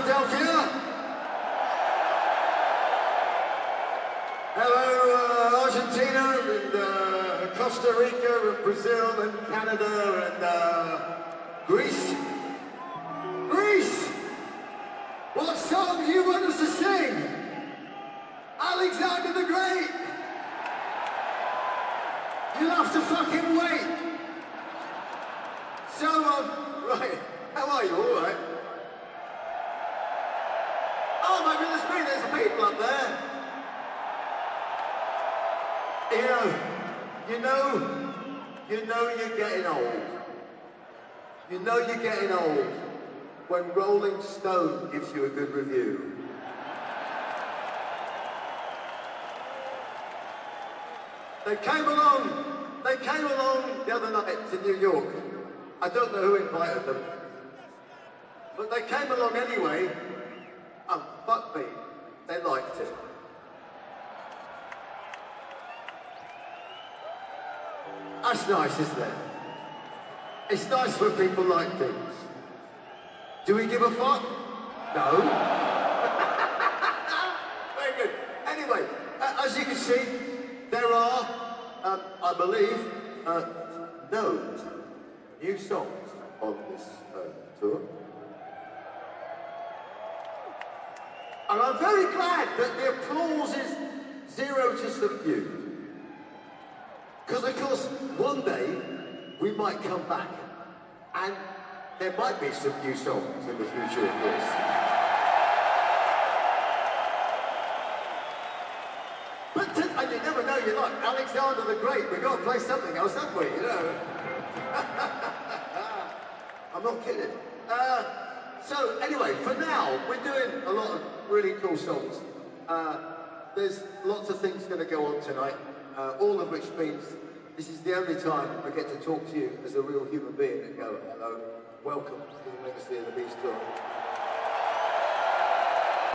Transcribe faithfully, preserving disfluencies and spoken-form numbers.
Philadelphia. Hello, uh, Argentina, and uh, Costa Rica, and Brazil, and Canada, and uh, Greece. Greece! What song do you want us to sing? Alexander the Great! You'll have to fucking wait. So, um, right, how are you? All right? Oh my goodness me, there's people up there. You know, you know, you know you're getting old. You know you're getting old when Rolling Stone gives you a good review. They came along, they came along the other night to New York. I don't know who invited them, but they came along anyway, and fuck me, they liked it. That's nice, isn't it? It's nice when people like things. Do we give a fuck? No. Very good. Anyway, uh, as you can see, there are, um, I believe, uh, no new songs on this uh, tour. And I'm very glad that the applause is zero to subdued. Because of course, one day, we might come back, and there might be some new songs in the future of this. But, to, and you never know, you're like Alexander the Great, we've got to play something else, haven't we, you know? I'm not kidding. Uh, so, anyway, for now, we're doing a lot of really cool songs. Uh, there's lots of things going to go on tonight, uh, all of which means this is the only time I get to talk to you as a real human being and go, hello, welcome to the Legacy of the Beast tour.